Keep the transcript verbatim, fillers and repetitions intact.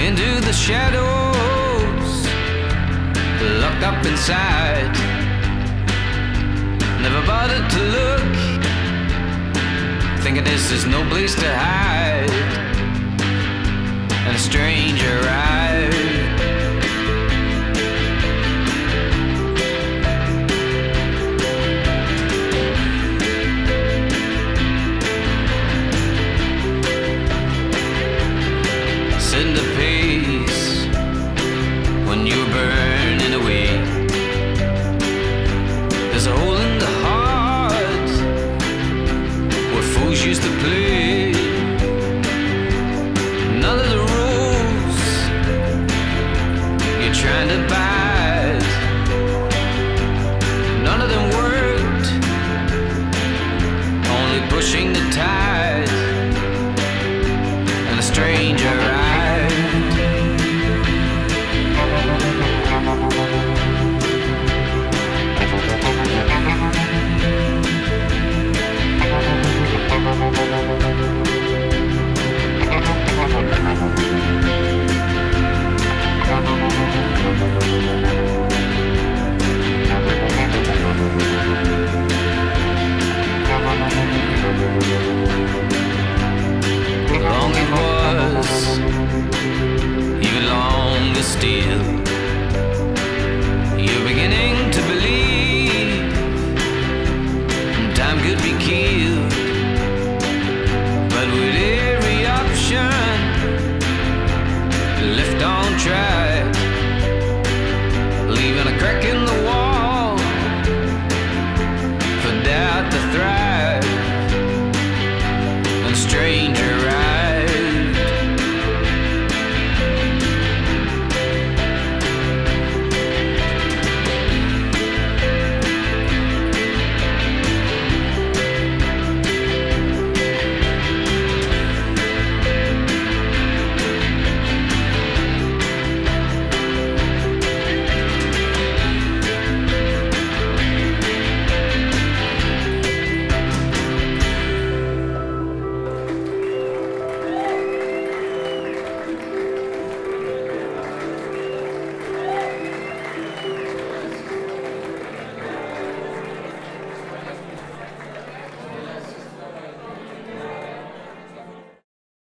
into the shadows, locked up inside. Never bothered to look, thinking this is no place to hide. And a stranger arrived. Set the pace when you were burning away. There's a hole in the heart where fools used to play. None of the rules you're trying to bite, none of them worked, only pushing the tide. And a stranger arrived. Long it was, even longer still.